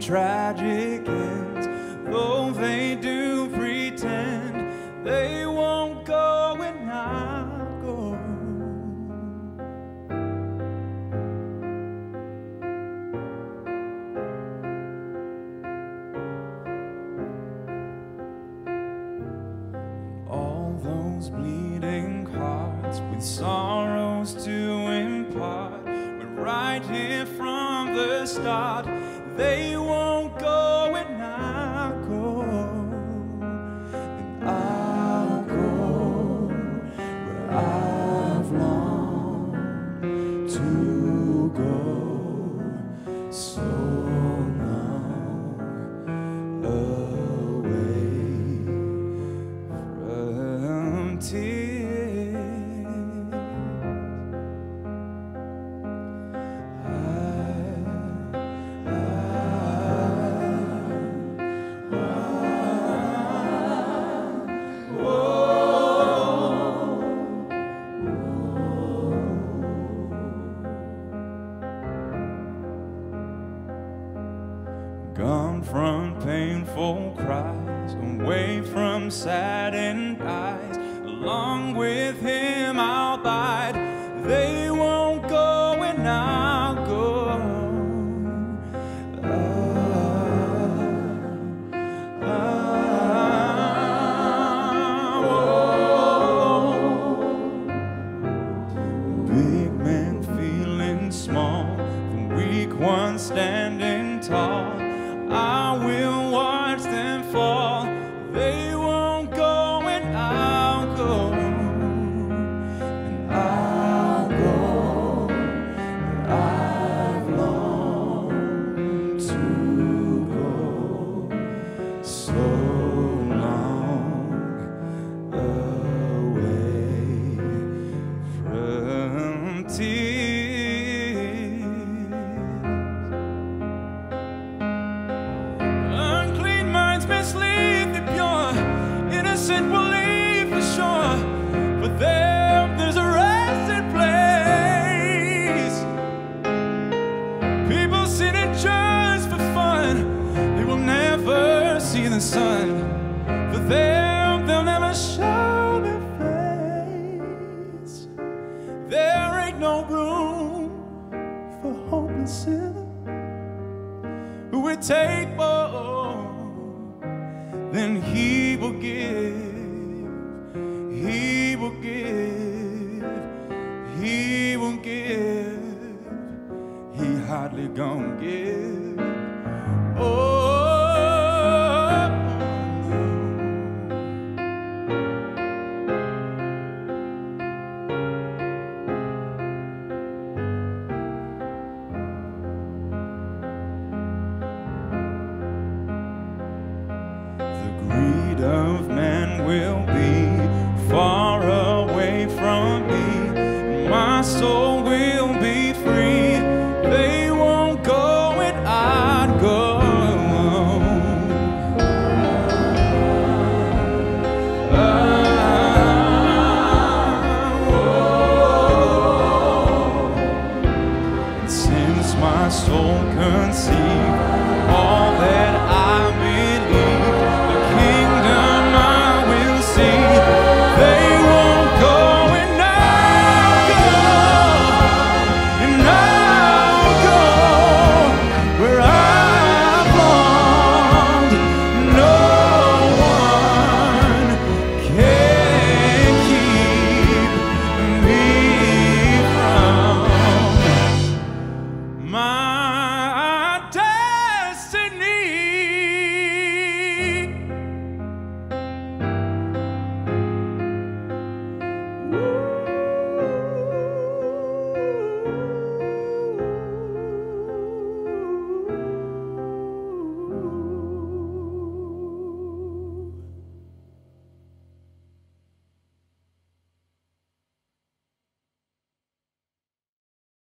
tragic ends, though they do pretend they won't go when I go. All those bleeding hearts with sorrows to impart, but right here from the start, they won't go when I go. And I'll go where I've longed to go so long away from tears. Gone from painful cries, away from saddened eyes, along with him I'll bide. They won't go when I'll go. Big man feeling small, the weak one standing tall. I will watch them fall. They won't go when I'll go. And I'll go where I've longed to go so long away from tears. Mislead the pure, innocent will leave for sure. For them, there's a resting place. People sit in church for fun, they will never see the sun. For them, they'll never show their face. There ain't no room for hopeless sinner who would take more then he will give, he will give, he will give, he hardly gonna give. Oh, greed of man will be far away from me, and my soul will be free. They won't go when I go. Since my soul conceived all that